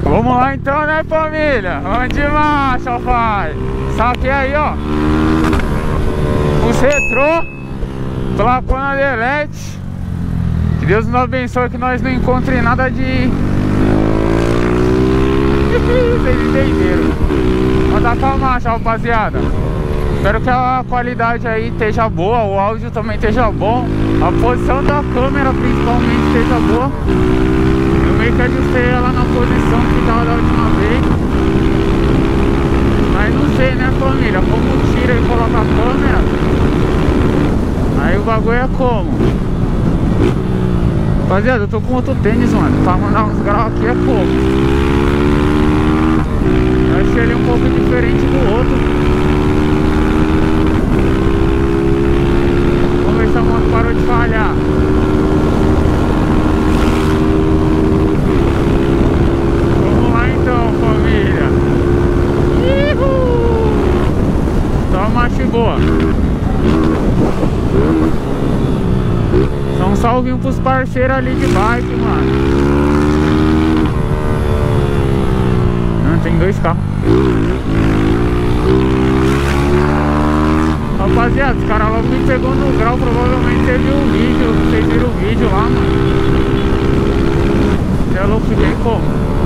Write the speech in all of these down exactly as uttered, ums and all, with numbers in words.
Vamos lá então, né, família? Vamos de marcha, pai. Saquei aí, ó. Os retrô, placona delete. Que Deus nos abençoe, que nós não encontremos nada de... Vocês entenderam. Vamos dar com a marcha, rapaziada. Espero que a qualidade aí esteja boa, o áudio também esteja bom, a posição da câmera principalmente esteja boa. Eu meio que ajustei ela na posição que estava da última vez. Mas não sei, né, família, como tira e coloca a câmera. Aí o bagulho é como? Rapaziada, eu tô com outro tênis, mano. Pra mandar uns graus aqui é pouco. Eu achei ele um pouco diferente do outro. Vamos ver se a moto parou de falhar. Vamos lá então, família. Uhul. Só uma marcha boa. Só um salvinho pros parceiros ali de bike, mano. Não, tem dois carros. Rapaziada, os caras logo me pegou no grau. Provavelmente você viu o vídeo. Vocês viram o vídeo lá, mano. Você é louco, fiquei como?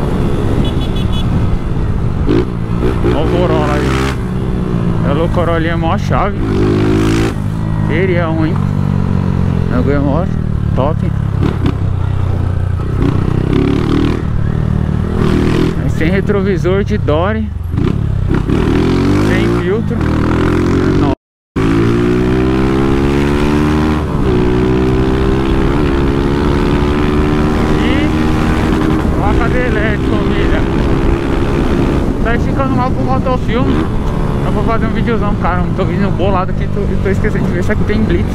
Olha o Corolla aí. É louco, Corolinha é mó chave. Queria um, hein? Eu ganhei mó top. Aí, sem retrovisor de Dory. Sem filtro. Não. Tá ficando mal com o motofilme. Eu vou fazer um videozão, cara. Não tô vindo bolado aqui, tô, tô esquecendo de ver se aqui tem blitz.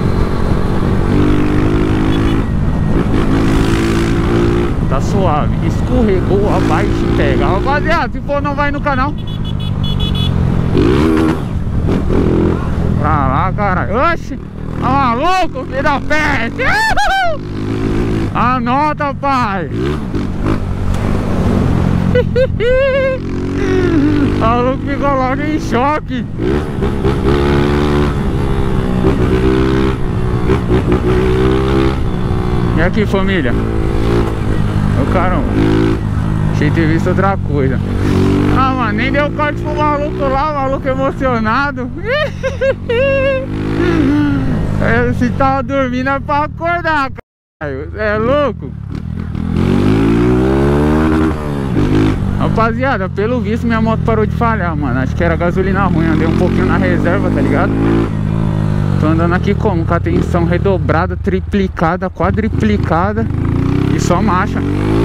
Tá suave. Escorregou, a bike pega. Rapaziada, se for, não vai no canal. Pra lá, cara. Oxi, tá maluco, filho da peste. Anota, pai. O maluco ficou logo em choque. E aqui, família? Ô, caramba, achei ter visto outra coisa. Ah, mano, nem deu corte pro maluco lá, o maluco emocionado. Se tava dormindo é pra acordar, cara. É louco? Rapaziada, pelo visto minha moto parou de falhar, mano. Acho que era gasolina ruim, andei um pouquinho na reserva, tá ligado? Tô andando aqui como? Com a tensão redobrada, triplicada, quadriplicada e só marcha.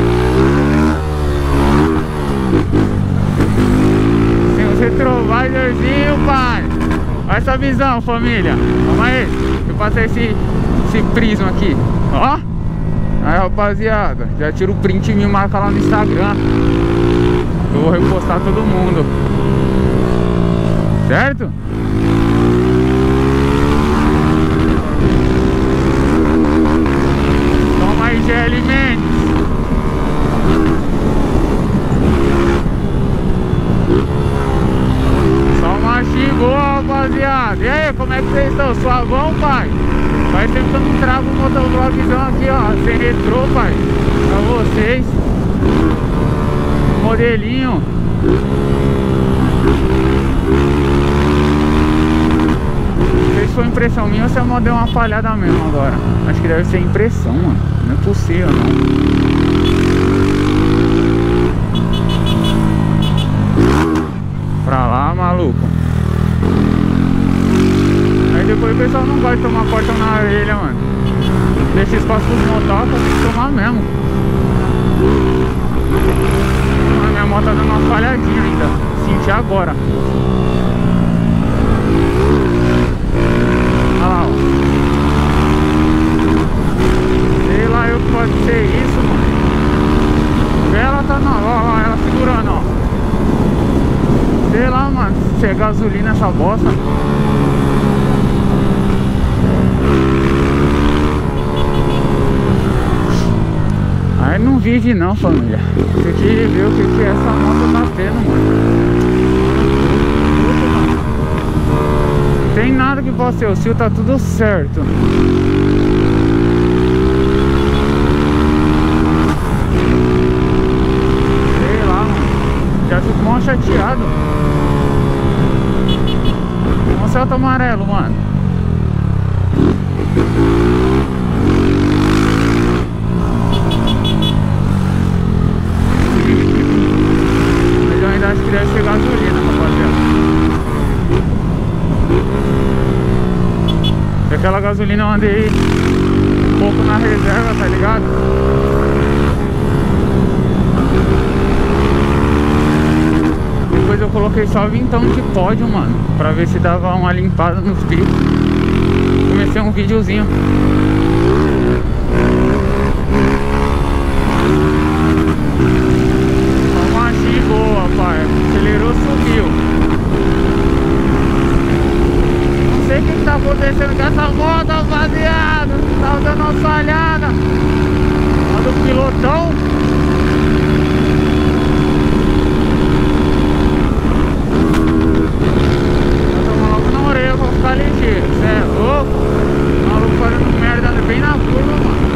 Tem os retrovisorzinhos, pai. Olha essa visão, família. Vamos aí. Deixa eu passar esse, esse prisma aqui. Ó. Aí, rapaziada, já tira o print e me marca lá no Instagram. Eu vou repostar todo mundo. Certo? Toma aí, G L Mendes. Só machinho boa, rapaziada. E aí, como é que vocês estão? Suavão, pai? Faz tempo que eu não trago um motovlogzão aqui, ó, sem retrô, pai. Pra vocês. Modelinho. Não sei se foi impressão minha ou se a moto deu uma falhada mesmo agora. Acho que deve ser impressão, mano. Não é possível, não. Pra lá, maluco. Aí depois o pessoal não gosta de tomar corta na orelha, mano. Deixa espaço pros motocas, tem que tomar mesmo. A minha moto tá dando uma falhadinha ainda. Senti agora. Olha lá, ó. Sei lá eu que pode ser isso, mano. Ela tá na... Ó, ó, ela segurando, ó. Sei lá, mano, se é gasolina essa bosta. Aí não vive não, família. Tem que viver ver o que, que essa moto tá tendo, mano. Não tem nada que possa ser, o cio tá tudo certo. Sei lá, mano. Já fico mal chateado. Olha o Celta amarelo, mano. Mas eu ainda acho que deve ser gasolina, rapaziada. Aquela gasolina eu andei um pouco na reserva, tá ligado? Depois eu coloquei só vintão de pódio, mano, pra ver se dava uma limpada nos bicos. Comecei um videozinho. Uma marchinha boa, pai. Acelerou, subiu. Não sei o que, que tá acontecendo com essa moto, rapaziada. Tá dando uma falhada. Lá do pilotão. Ficar ligeiro, cê é louco? O maluco fazendo merda bem na curva, mano.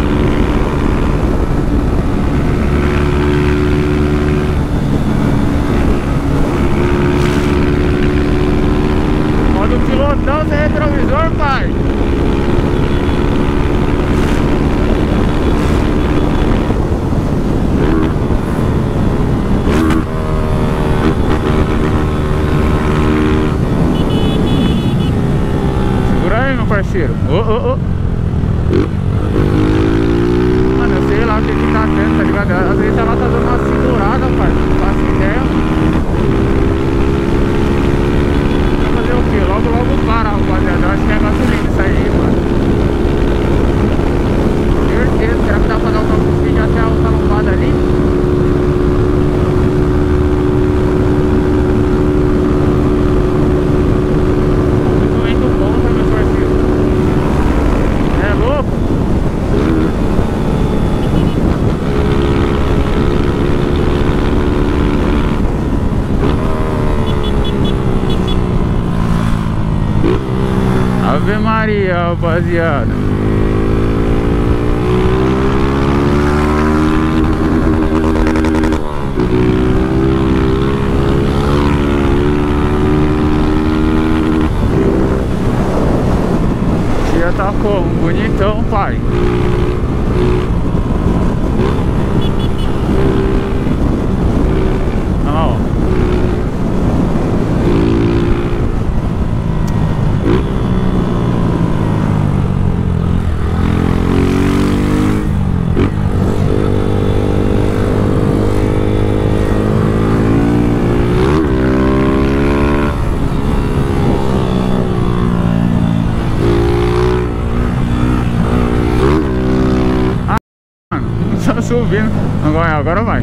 Olha o pilotão sem retrovisor, pai. Parceiro, ô, ô, ô. Mano, eu sei lá o que que tá tendo, tá ligado? Às vezes ela tá dando uma segurada, pai. Não faço ideia. Vai fazer o quê? Logo, logo para, rapaziada. Eu acho que é gasolina isso aí, mano. Certeza. Será que dá pra dar um toque de vídeo até a outra lombada ali? Ave Maria, rapaziada. Já tá como? Bonitão, pai. Olha lá, ó. Subindo, agora, agora vai.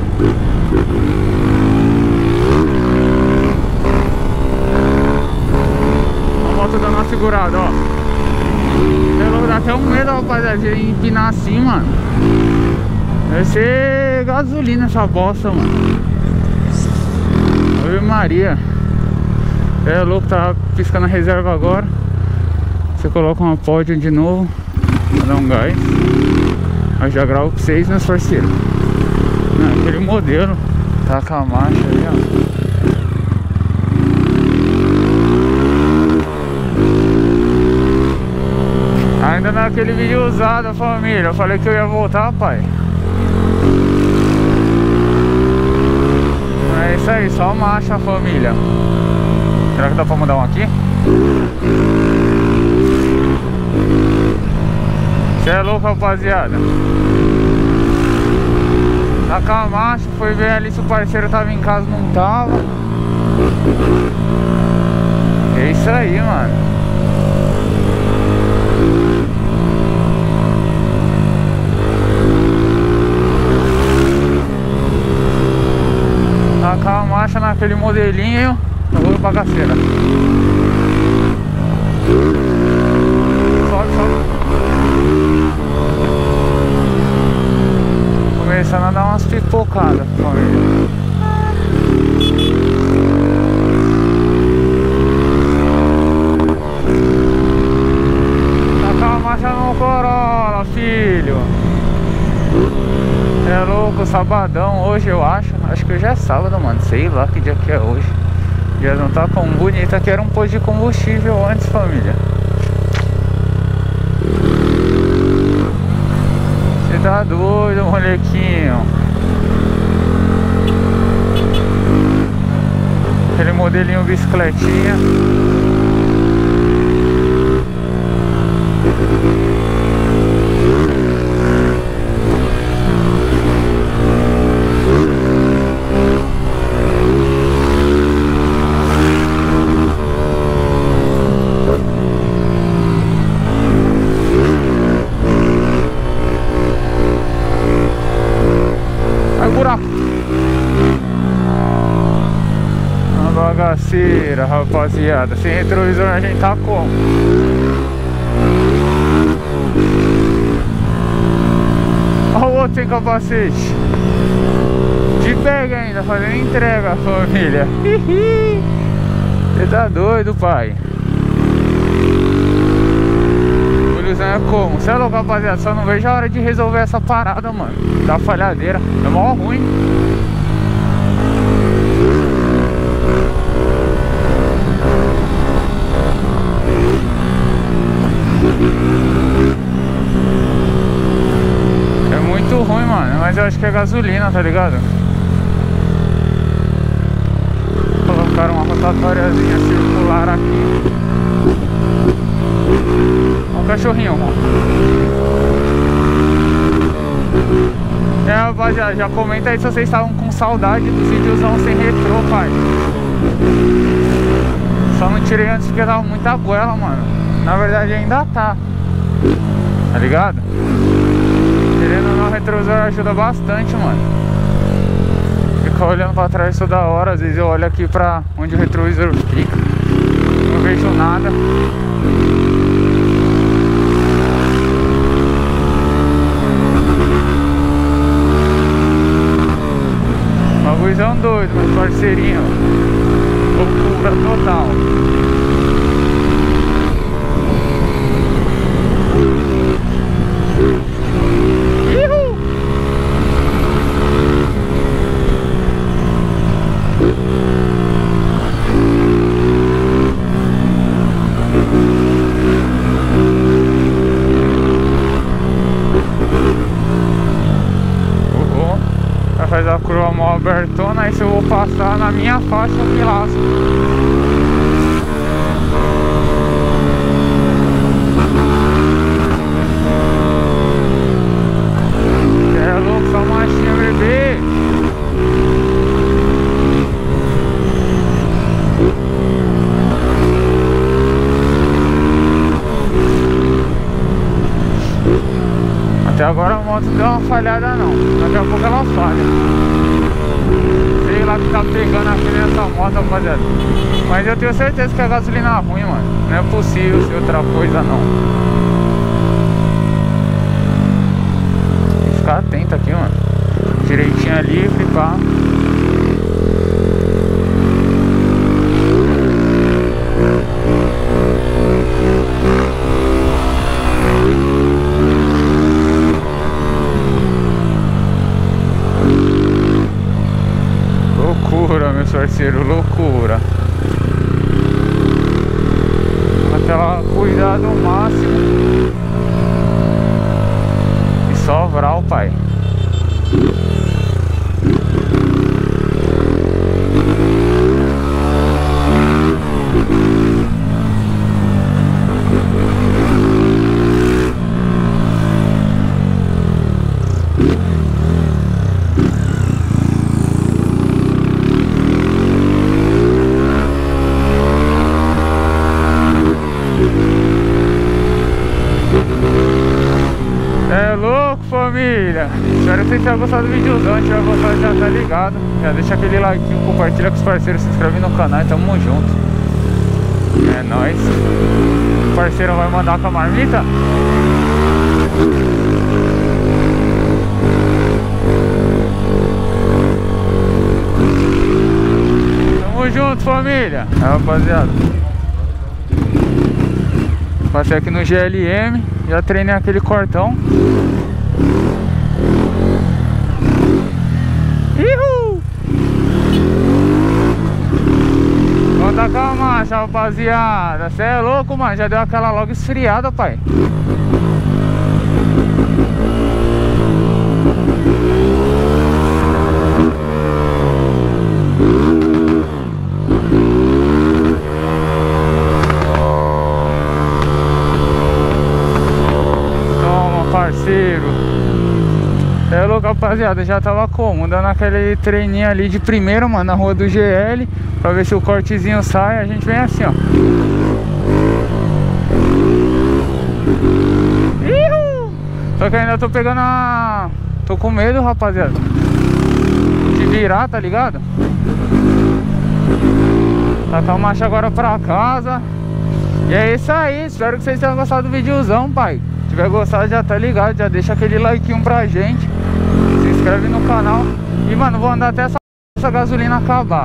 A moto dando uma segurada, ó. Dá até um medo, rapaziada, de empinar assim, mano. Deve ser gasolina essa bosta, mano. Ave Maria. É louco, tá piscando a reserva agora. Você coloca uma pódio de novo, dá um gás. Eu já gravo pra vocês, meus parceiros. Não, aquele modelo. Tá com a marcha aí, ó. Ainda naquele vídeo usado, família. Eu falei que eu ia voltar, pai. É isso aí, só marcha, família. Será que dá pra mudar um aqui? Cê é louco, rapaziada. Tá com a marcha, foi ver ali se o parceiro tava em casa, não tava. É isso aí, mano. Tá com a marcha naquele modelinho. Eu vou pra bagaceira. Sobe, sobe. Começando a dar umas pipocadas, família. Domingão hoje, eu acho. Acho que hoje é sábado, mano. Sei lá que dia que é hoje. Já não tá tão bonita que era um posto de combustível antes, família. Você tá doido, molequinho. Aquele modelinho bicicletinha. Bagaceira, rapaziada. Sem retrovisor a gente tá como? Olha o outro sem capacete. De pega ainda, fazendo entrega, família. Você tá doido, pai? O Luizão é como? Você é louco, rapaziada? Só não vejo a hora de resolver essa parada, mano. Da falhadeira. É mó ruim. É muito ruim, mano, mas eu acho que é gasolina, tá ligado? Colocaram uma rotatóriazinha circular aqui. Olha o cachorrinho, mano. É, rapaziada, já comenta aí se vocês estavam com saudade dos videozão sem retrô, pai. Só não tirei antes porque tava muita goela, mano. Na verdade ainda tá. Tá ligado? Querendo ou não, o retrovisor ajuda bastante, mano. Ficar olhando pra trás toda hora. Às vezes eu olho aqui pra onde o retrovisor fica, não vejo nada. Bagulhozão doido, meus parceirinhos. Loucura total. Faz a curva mal abertona, aí se eu vou passar na minha faixa eu me lasco. É louco, só machinha, bebê. Até agora a moto deu uma falhada não. Daqui a pouco ela falha. Sei lá que tá pegando aqui nessa moto, rapaziada. Mas eu tenho certeza que a gasolina é ruim, mano. Não é possível ser outra coisa não. Tem que ficar atento aqui, mano. Direitinho livre, pá. Loucura, meus parceiros, loucura. Até lá, cuidado ao máximo. E só vral, pai. É louco, família. Espero que vocês tenham gostado do videozão. Se tiver gostado, já tá ligado. Já deixa aquele like, compartilha com os parceiros, se inscreve no canal e tamo junto. É nóis. O parceiro vai mandar com a marmita. Tamo junto, família. É, rapaziada, passei aqui no G L M. Já treinei aquele cortão. marcha, rapaziada. Cê é louco, mano. Já deu aquela logo esfriada, pai. Toma, parceiro. Cê é louco, rapaziada. Já tava como? Dando aquele treininho ali de primeiro, mano, na rua do G L. Pra ver se o cortezinho sai. A gente vem assim, ó. Ihu! Só que ainda tô pegando a... Tô com medo, rapaziada, de virar, tá ligado? Tacar a marcha agora pra casa. E é isso aí. Espero que vocês tenham gostado do videozão, pai. Se tiver gostado, já tá ligado. Já deixa aquele like pra gente. Se inscreve no canal. E, mano, vou andar até essa, essa gasolina acabar.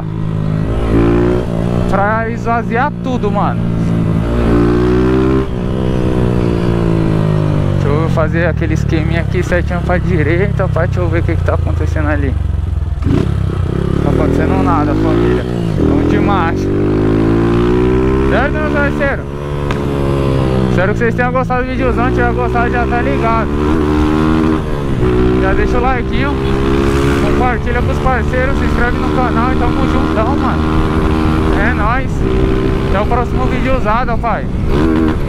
Pra esvaziar tudo, mano. Deixa eu fazer aquele esqueminha aqui certinho pra direita, pra deixa eu ver o que que tá acontecendo ali. Não tá acontecendo nada, família. Vamos de marcha. Certo, meus parceiros? Espero que vocês tenham gostado do videozão. Se tiver gostado, já tá ligado. Já deixa o like, compartilha com os parceiros, se inscreve no canal e tamo juntão, mano. É nóis. Até o próximo vídeo usado, pai.